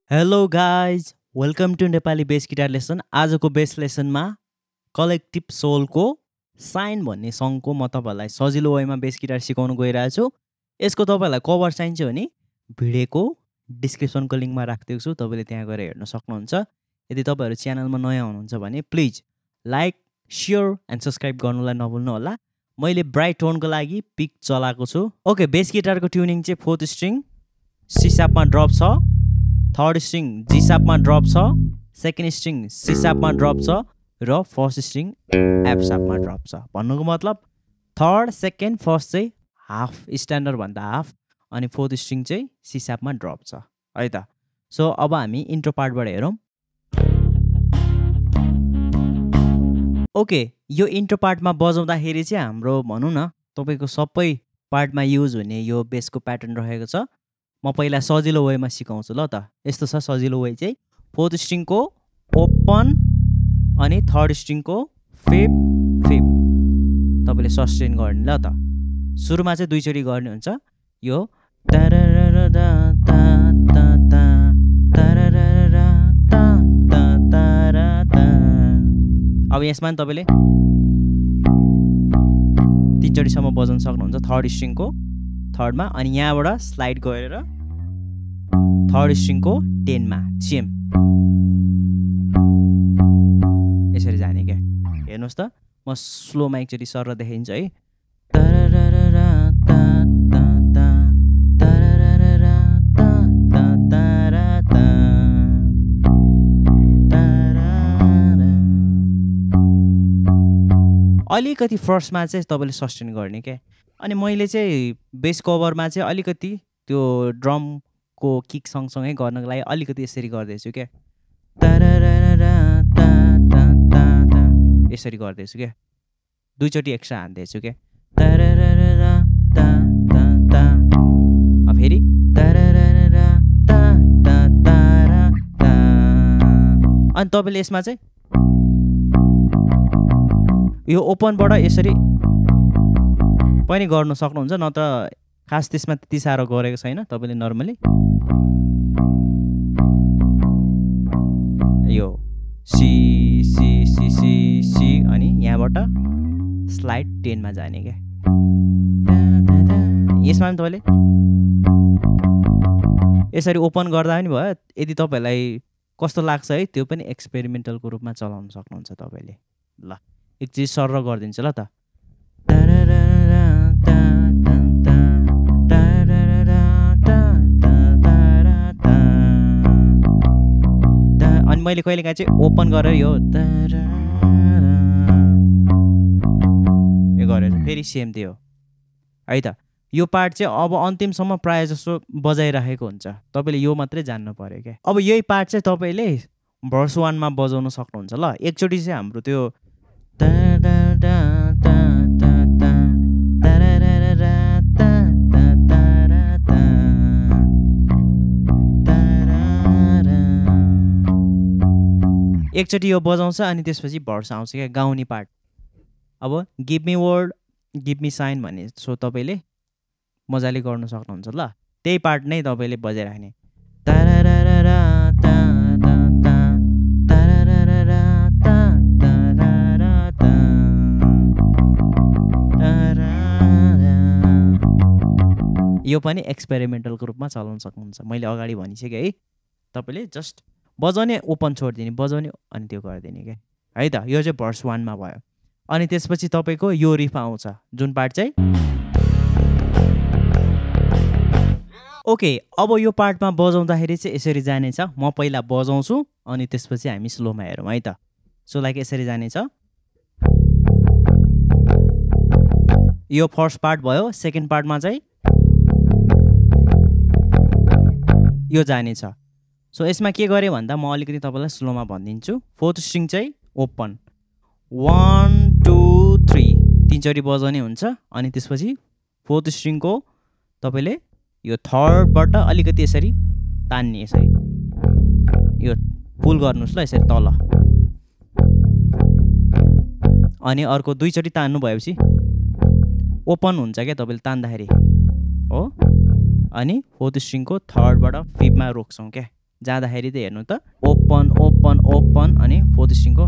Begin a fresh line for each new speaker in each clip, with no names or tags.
Hello guys welcome to Nepali bass guitar lesson. आजको bass लेसनमा Collective सोलको साइन भन्ने सङको म तपाईँहरूलाई सजिलो वेमा बेस गिटार सिकाउन गइरहेको छु। यसको तपाईँहरूलाई कभर चाहिन्छ भने भिडियोको डिस्क्रिप्सनको लिङ्कमा राखिदिएको छु, तपाईँले त्यहाँ गएर हेर्न सक्नुहुन्छ। यदि तपाईँहरू च्यानलमा नयाँ हुनुहुन्छ भने please like share and subscribe गर्नुलाई नभुल्नु होला। मैले ब्राइट टोनको लागि पिक चलाएको छु। ओके, बेस गिटारको ट्युनिङ चाहिँ 4th स्ट्रिङ सी शार्पमा ड्रप छ, 3rd स्ट्रिङ जी शार्पमा ड्रप छ, 2nd स्ट्रिङ सी शार्पमा ड्रप छ र 1st स्ट्रिङ एफ शार्पमा ड्रप छ। भन्नुको मतलब 3rd, 2nd, 1st चाहिँ हाफ स्ट्यान्डर्ड भन्दा हाफ अनि 4th स्ट्रिङ चाहिँ सी शार्पमा ड्रप छ है त। सो अब हामी इन्ट्रो पार्टबाट हेरौँ। ओके, यो इन्ट्रो पार्टमा बजाउँदाखेरि चाहिँ हाम्रो भनौँ न तपाईँको सबै पार्टमा युज हुने यो बेसको प्याटर्न रहेको छ। म पहिला सजिलो वेमा सिकाउँछु ल त। यस्तो छ सजिलो वे चाहिँ 4th स्ट्रिङको ओपन अनि 3rd स्ट्रिङको फिफ्थ तपाईँले सस्टेन गर्ने ल त। सुरुमा चाहिँ दुईचोटि गर्ने हुन्छ यो अब यसमा नि तपाईँले 3 चोटिसम्म बजाउन सक्नुहुन्छ 3rd स्ट्रिङको 3rdमा अनि यहाँबाट स्लाइड गरेर 3rd स्ट्रिङको 10मा सेम यसरी जाने क्या। हेर्नुहोस् त, म स्लोमा एकचोटि सर देखाइदिन्छु है। अलिकति फर्स्टमा चाहिँ तपाईँले सस्टेन गर्ने क्या। अनि मैले चाहिँ बेस कभरमा चाहिँ अलिकति त्यो ड्रमको किक सँगसँगै गर्नको लागि अलिकति यसरी गर्दैछु क्या, यसरी गर्दैछु क्या, दुईचोटि एक्स्ट्रा हान्दैछु क्या। फेरि अनि तपाईँले यसमा चाहिँ यो ओपनबाट यसरी पनि गर्नु सक्नुहुन्छ, नत्र खास त्यसमा त्यति साह्रो गरेको छैन। तपाईँले नर्मली यो C C C C C अनि यहाँबाट स्लाइड 10मा जाने क्या। यसमा पनि तपाईँले यसरी ओपन गर्दा पनि भयो। यदि तपाईँहरूलाई कस्तो लाग्छ है त्यो पनि एक्सपेरिमेन्टलको रूपमा चलाउन सक्नुहुन्छ तपाईँले। ल एक चिज सर गरिदिन्छु ल त। अनि मैले कहिलेकाहीँ चाहिँ ओपन गरेर यो गरेर फेरि सेम त्यो है त। यो पार्ट चाहिँ अब अन्तिमसम्म प्रायः जसो बजाइराखेको हुन्छ, तपाईँले यो मात्रै जान्नु पऱ्यो क्या। अब यही पार्ट चाहिँ तपाईँले भर्स 1मा बजाउन सक्नुहुन्छ ल। एकचोटि चाहिँ हाम्रो त्यो एकचोटि यो बजाउँछ अनि त्यसपछि भर्स आउँछ क्या, गाउने पार्ट। अब give me word give me sign भन्ने सो तपाईँले मजाले गर्नु सक्नुहुन्छ ल। त्यही पार्ट नै तपाईँले बजाइराख्ने। यो पनि एक्सपेरिमेन्टलको रूपमा चलाउन सक्नुहुन्छ। मैले अगाडि भनिसकेँ है, तपाईँले जस्ट बजाउने ओपन छोडिदिने, बजाउने अनि त्यो गरिदिने क्या है त। यो चाहिँ भर्स 1मा भयो। अनि त्यसपछि तपाईँको यो रिफ आउँछ जुन पार्ट चाहिँ ओके। अब यो पार्टमा बजाउँदाखेरि चाहिँ यसरी जानेछ। म पहिला बजाउँछु अनि त्यसपछि हामी स्लोमा हेरौँ है त। सो लाइक यसरी जानेछ। यो फर्स्ट पार्ट भयो। सेकेन्ड पार्टमा चाहिँ यो जानेछ। सो यसमा के गरेँ भन्दा म अलिकति तपाईँलाई स्लोमा भनिदिन्छु। 4th स्ट्रिङ चाहिँ ओपन 1 2 3 3चोटि बजाउने हुन्छ। अनि त्यसपछि 4th स्ट्रिङको तपाईँले यो 3rdबाट अलिकति यसरी तान्ने, यसरी यो पुल गर्नुहोस् ल, यसरी तल। अनि अर्को दुईचोटि तान्नु भएपछि ओपन हुन्छ क्या तपाईँले तान्दाखेरि हो। अनि 4th स्ट्रिङको 3rdबाट 5मा रोक्छौँ क्या, जाँदाखेरि त हेर्नु त ओपन ओपन ओपन अनि फोर्थ स्ट्रिङको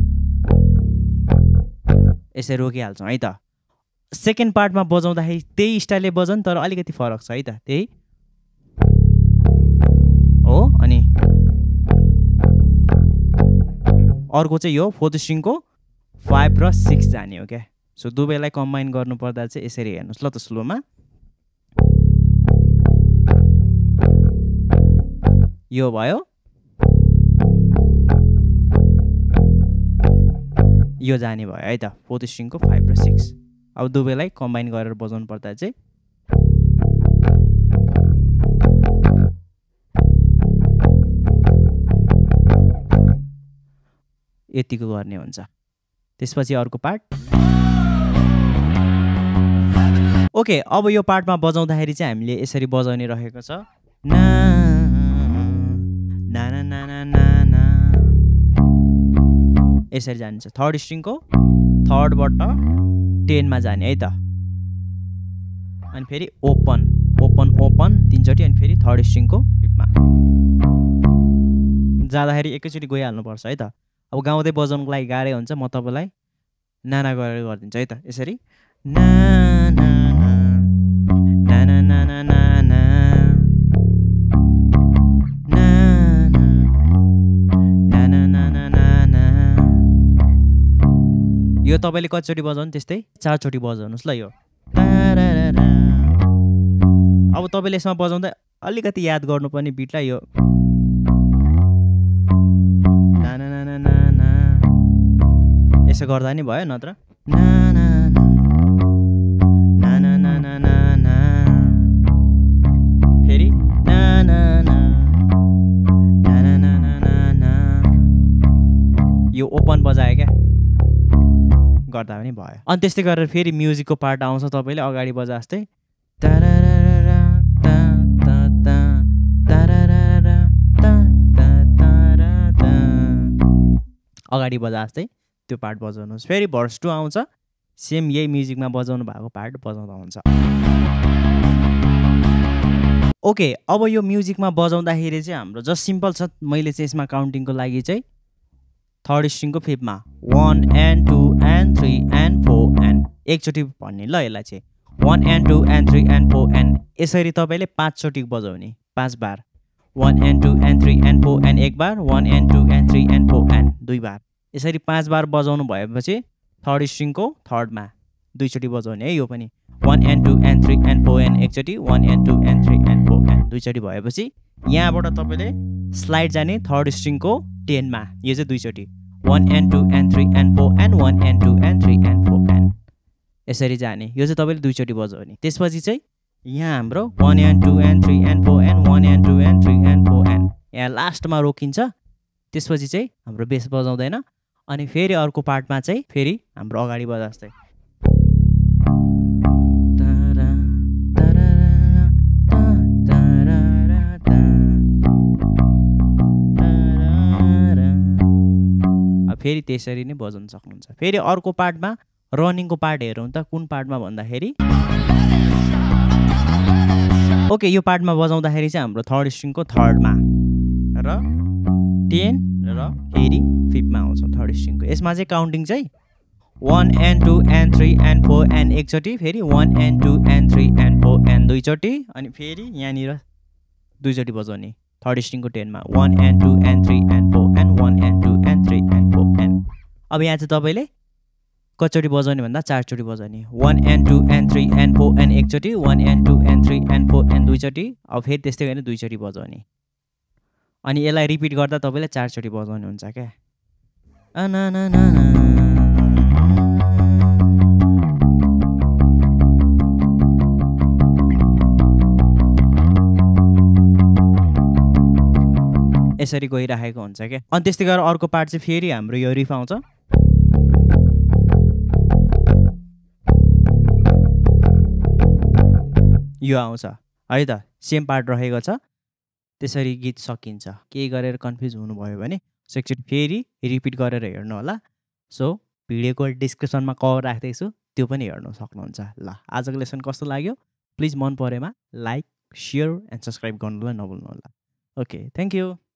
यसरी रोकिहाल्छौँ है त। सेकेन्ड पार्टमा बजाउँदाखेरि त्यही स्टाइलले बजाउँ तर अलिकति फरक छ है त, त्यही हो। अनि अर्को चाहिँ यो फोर्थ स्ट्रिङको 5 र 6 जाने हो क्या। सो दुवैलाई कम्बाइन गर्नुपर्दा चाहिँ यसरी हेर्नुहोस् ल त स्लोमा। यो भयो, यो जाने भयो है त फोर्थ स्ट्रिङको 5 र 6। अब दुवैलाई कम्बाइन गरेर बजाउनु पर्दा चाहिँ यतिको गर्ने हुन्छ। त्यसपछि अर्को पार्ट। ओके, अब यो पार्टमा बजाउँदाखेरि चाहिँ हामीले यसरी बजाउने रहेको छ, ना ना ना ना ना ना ना यसरी जान्छ। थर्ड स्ट्रिङको थर्डबाट 10 मा जाने है त। अनि फेरि ओपन ओपन ओपन 3 चोटि अनि फेरि थर्ड स्ट्रिङको 5 मा जाँदाखेरि एकैचोटि गइहाल्नुपर्छ है त। अब गाउँदै बजाउनुको लागि गाह्रै हुन्छ, म तपाईँलाई नाना गरेर गरिदिन्छु है त। यसरी ना ना ना ना ना ना ना ना ना ना ना ना ना। यो तपाईँले कतिचोटि बजाउनु त्यस्तै 4 चोटि बजाउनुहोस् ल यो। अब तपाईँले यसमा बजाउँदा अलिकति याद गर्नुपर्ने बिटलाई यो ना ना ना ना ना यसो गर्दा नि भयो, नत्र ना ना ना ना ना ना ना ना फेरि ना ना ना ना ना ना ना ना ना यो ओपन बजायो क्या गर्दा पनि भयो। अनि त्यस्तै गरेर फेरि म्युजिकको पार्ट आउँछ, तपाईँले अगाडि बजा जस्तै अगाडि बजा जस्तै त्यो पार्ट बजाउनुहोस्। फेरि भर्स 2 आउँछ, सेम यही म्युजिकमा बजाउनु भएको पार्ट बजाउँदा हुन्छ। ओके, अब यो म्युजिकमा बजाउँदाखेरि चाहिँ हाम्रो जस्ट सिम्पल छ। मैले चाहिँ यसमा काउन्टिङको लागि चाहिँ थर्ड स्ट्रिङको 5 मा 1 and 2 and 3 and 4 and एकचोटि भन्ने ल यसलाई चाहिँ 1 and 2 and 3 and 4 and यसरी तपाईँले 5 चोटि बजाउने, 5 बार 1 and 2 and 3 and 4 and एक बार 1 and 2 and 3 and 4 and 2 बार। यसरी 5 बार बजाउनु भएपछि थर्ड स्ट्रिङको थर्डमा 2 चोटि बजाउने है। यो पनि 1 and 2 and 3 and 4 and एकचोटि 1 and 2 and 3 and 4 and 2 चोटि भएपछि यहाँबाट तपाईँले स्लाइड जाने थर्ड स्ट्रिङको 10 मा, यो चाहिँ 2 चोटि 1 and 2 and 3 and 4 and 1 and 2 and 3 and 4 and यसरी जाने। यो चाहिँ तपाईँले 2 चोटि बजाउने। त्यसपछि चाहिँ यहाँ हाम्रो 1 and 2 and 3 and 4 and 1 and 2 and 3 and 4 and यहाँ लास्टमा रोकिन्छ। त्यसपछि चाहिँ हाम्रो बेस बजाउँदैन। अनि फेरि अर्को पार्टमा चाहिँ फेरि हाम्रो अगाडि बजा जस्तै फेरि त्यसरी नै बजाउन सक्नुहुन्छ। फेरि अर्को पार्टमा रनिङको पार्ट हेरौँ त कुन पार्टमा भन्दाखेरि ओके, यो पार्टमा बजाउँदाखेरि चाहिँ हाम्रो थर्ड स्ट्रिङको थर्डमा र 10 र फेरि 5 मा आउँछ थर्ड स्ट्रिङको। यसमा चाहिँ काउन्टिङ चाहिँ 1 and 2 and 3 and 4 and एकचोटि, फेरि 1 and 2 and 3 and 4 and 2 चोटि, अनि फेरि यहाँनिर 2 चोटि बजाउने थर्ड स्ट्रिङको 10 मा 1 and 2 and 3 and 4 and 1 and 2 and 3 and 4 and अब यहाँ चाहिँ तपाईँले कतिचोटि बजाउने भन्दा 4 चोटि बजाउने 1 and 2 and 3 and 4 and एकचोटि 1 and 2 and 3 and 4 and 2 चोटि। अब फेरि त्यस्तै गर्ने 2 चोटि बजाउने अनि यसलाई रिपिट गर्दा तपाईँले 4 चोटि बजाउने हुन्छ क्या। यसरी गइरहेको हुन्छ क्या। अनि त्यस्तै गरेर अर्को पार्ट चाहिँ फेरि हाम्रो यो रिफ आउँछ, यो आउँछ है त, सेम पार्ट रहेको छ। त्यसरी गीत सकिन्छ। केही गरेर कन्फ्युज हुनुभयो भने एकचोटि फेरि रिपिट गरेर हेर्नु होला। सो भिडियोको डिस्क्रिप्सनमा कभर राख्दैछु, त्यो पनि हेर्नु सक्नुहुन्छ। ल, आजको लेसन कस्तो लाग्यो प्लिज मन परेमा लाइक, सेयर एन्ड सब्सक्राइब गर्नुलाई नभुल्नु होला। Okay, thank you.